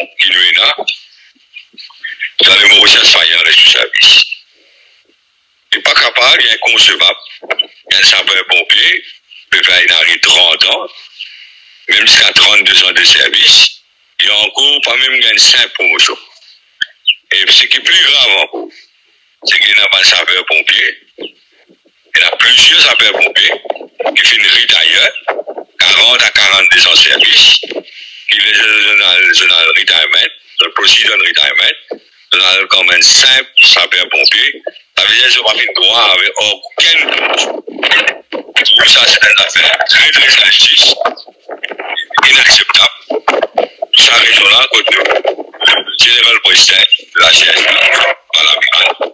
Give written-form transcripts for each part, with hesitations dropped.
qui nous est là, dans les Mauritius faillant reste du service. Il n'est pas capable, il est inconcevable. Il y a un sapeur-pompier, il a 30 ans, même jusqu'à 32 ans de service. Il y a encore pas même 5 promotions. Et ce qui est plus grave encore, c'est qu'il n'y a pas de sapeur-pompier. Il y a plusieurs sapeurs-pompiers qui finissent d'ailleurs, 40 à 42 ans de service, qui les journal retirement, le procédure de retirement, journal comme un simple sapeur-pompier, ça veut dire qu'ils n'ont pas fait de droit avec aucune promotion. Tout ça, c'est une affaire très très injuste, inacceptable. Sa raison-là, côté le général président de la CSA, à l'amiral,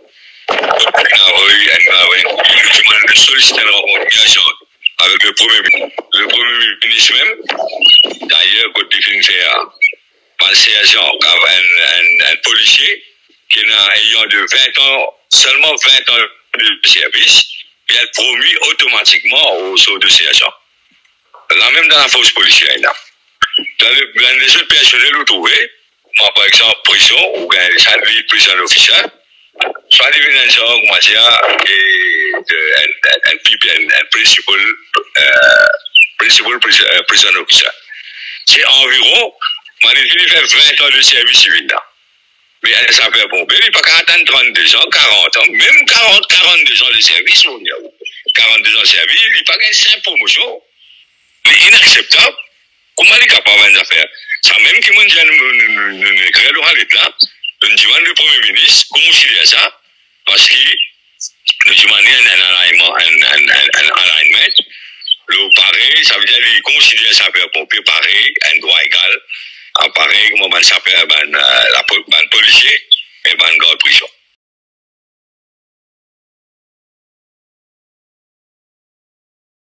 on a sollicité une rencontre avec le Premier ministre. Le Premier ministre même, d'ailleurs, quand il fait penser à un policier qui ayant de 20 ans, seulement 20 ans de service, il est promu automatiquement au saut de sergent. Là même dans la force policière, là. Dans les autres personnels vous trouvez, moi par exemple, prison, ou bien les prison officier, soit des financeurs, on va dire, un principal prison officer. C'est environ, il fait 20 ans de service civil là. Mais elle s'appelle pompier, il n'a pas qu'à attendre 32 ans, 40 ans, même 42 ans de service, 42 ans de service, il n'a pas qu'à 5 promotions. C'est inacceptable. Comment il est capable de faire ça? Même qui m'a dit, nous créons là, nous demandons le Premier ministre, considère ça, parce que nous demandons un alignment. Le pareil, ça veut dire qu'il considère ça pompier pareil, un droit égal, à pareil, comme on s'appelle, policier et garde prison.